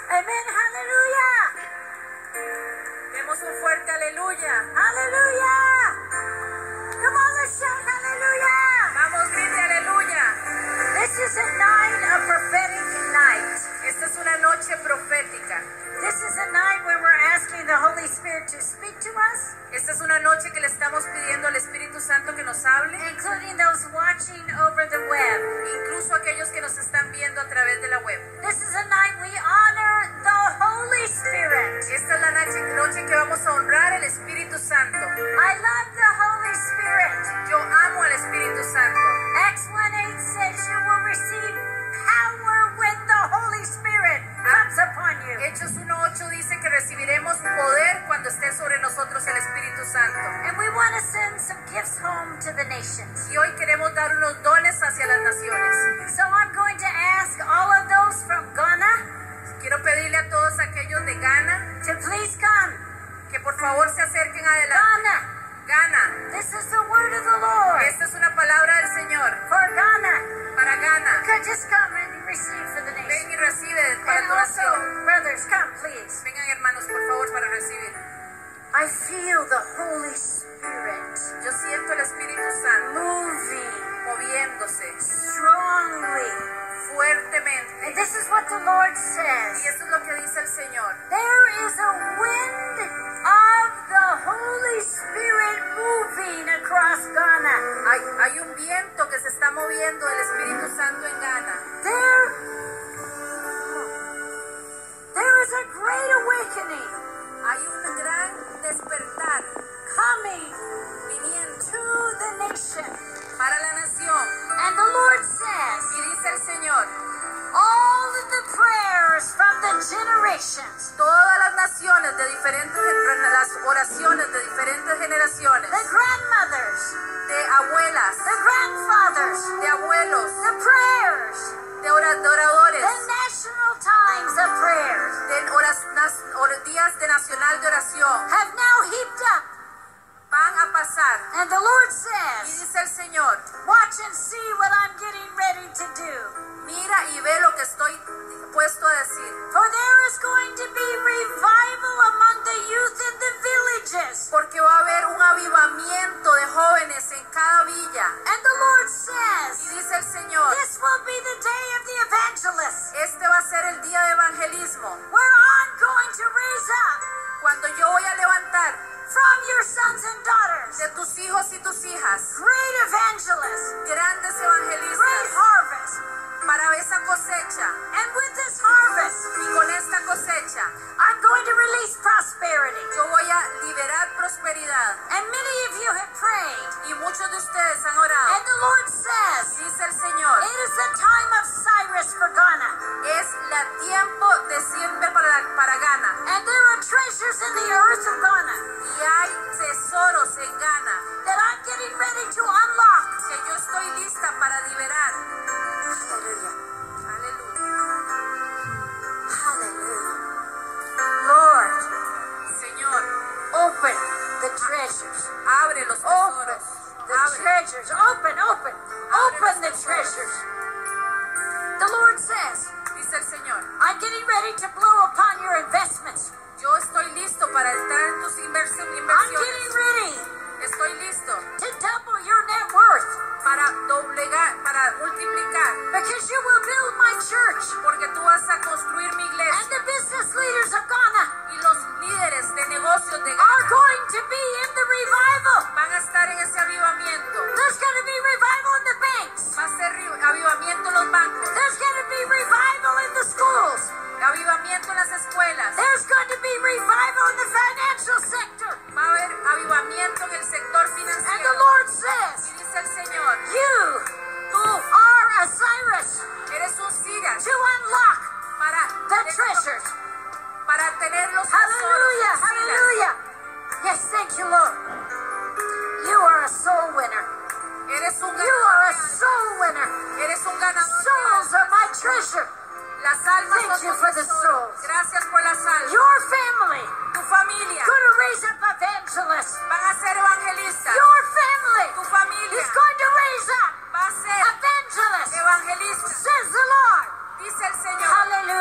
Amen. Hallelujah. Demos un fuerte aleluya. Hallelujah. Come on, let's shout hallelujah. Vamos, grite aleluya. This is a night, a prophetic night. Esta es una noche profética. This is a night when we're asking the Holy Spirit to speak to us, Esta es una noche que le estamos pidiendo al Espíritu Santo que nos hable, including those watching over the web. incluso aquellos que nos están viendo a través de la web. This is a night we honor the Holy Spirit. Esta es la noche en que vamos a honrar al Espíritu Santo. I love the Holy Spirit. Yo amo al Espíritu Santo. Acts 1:8 says you will receive power when the Holy Spirit comes upon you. Hechos 1:8 dice que recibiremos poder cuando esté sobre nosotros el Espíritu Santo. And we want to send some gifts home to the nations. Y hoy queremos dar unos dones hacia las naciones. So I'm going to ask all of those from Ghana Quiero pedirle a todos aquellos de Ghana to please come. que por favor se acerquen adelante. Ghana, Ghana, this is the word of the Lord esta es una palabra del Señor for Ghana. para Ghana. Could just come and receive for the Ven nation. y recibe para And tu also, nación. brothers, come please. Vengan hermanos, por favor, para recibir. I feel the Holy Spirit Yo siento el Espíritu Santo moving moviéndose strongly. fuertemente. And this is what the Lord Y says. esto es lo que dice el Señor. There is a wind of the Holy Spirit moving across Ghana. Hay un viento que se está moviendo del Espíritu Santo en Ghana. There is a great awakening Hay un gran despertar coming viniendo to the nation. para la nación. And the Lord says, Y dice el Señor, all of the prayers from the generations, todas las naciones de diferentes, las oraciones de diferentes generaciones, the grandmothers, de abuelas, the grandfathers, de abuelos, the prayers, de oradores, the national times of prayers de días de nacional de oración, have now heaped up. van a pasar. And the Lord Y says, dice el Señor, watch and see what I'm getting ready to do. mira y ve lo que estoy puesto a decir. For there is going to be revival among the youth in the villages. Porque va a haber un avivamiento de jóvenes en cada villa. And the Lord Y says, dice el Señor, this will be the day of the evangelists, este va a ser el día de evangelismo, where I'm going to raise up cuando yo voy a levantar from your sons and daughters de tus hijos y tus hijas great evangelists, grandes great evangelistas harvest. para esa cosecha. And with this harvest, Y con esta cosecha I'm going to release prosperity. yo voy a liberar prosperidad. And many of you have prayed. Y muchos de ustedes han orado. And the Lord says, Dice el Señor, it is the time of Cyrus for Ghana. es el tiempo de siempre para Ghana. And there are treasures in the earth of Ghana Y hay tesoros en Ghana that I'm getting ready to unlock. que yo estoy lista para liberar. Hallelujah. Aleluya. Hallelujah. Lord, Señor, open the treasures. abre los Open tesoros. the Abre. treasures. Open the treasures. The Lord says, Dice el Señor, I'm getting ready to blow upon your investments. yo estoy listo para estar en tus I'm inversiones. getting ready Estoy listo to double your net worth para doblegar, para multiplicar. because you will build my church. Porque tú vas a construir mi And iglesia. the business leaders of Ghana Y los líderes de negocios de are Ghana going to be in the revival. van a estar en ese avivamiento. There's going to be revival in the banks. Va a ser avivamiento en los bancos. There's going to be revival in the schools. Avivamiento en las escuelas. There's going to be revival in the financial sector. Va a haber avivamiento en el sector And the financiero. Lord Y says, dice el Señor, you are a Cyrus eres un Cyrus to unlock para the treasures. tener los Hallelujah, tesoros. Cyrus. hallelujah. Yes, thank you, Lord. You are a soul winner. Eres un You are a ganador. soul winner. Eres un ganador. Souls are my treasure. Las almas Thank son you tus for the tesoros. souls. Gracias por las almas. Your family Tu familia going to raise up evangelists. van a ser evangelistas. Your family Tu familia is going to raise up va a ser evangelists, evangelistas. says the Lord. Dice el Señor. Hallelujah.